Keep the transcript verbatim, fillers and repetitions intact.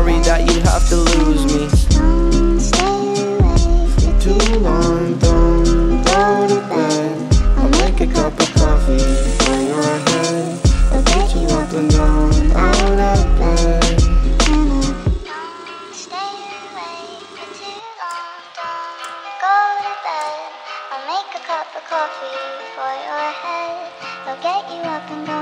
sorry that you'd have to lose me. Don't stay awake for too long. Don't go to bed. I'll make a cup of coffee for your head. I'll get you up and down out of bed. Don't stay awake for too long. Don't go to bed. I'll make a cup of coffee for your head. I'll get you up and down.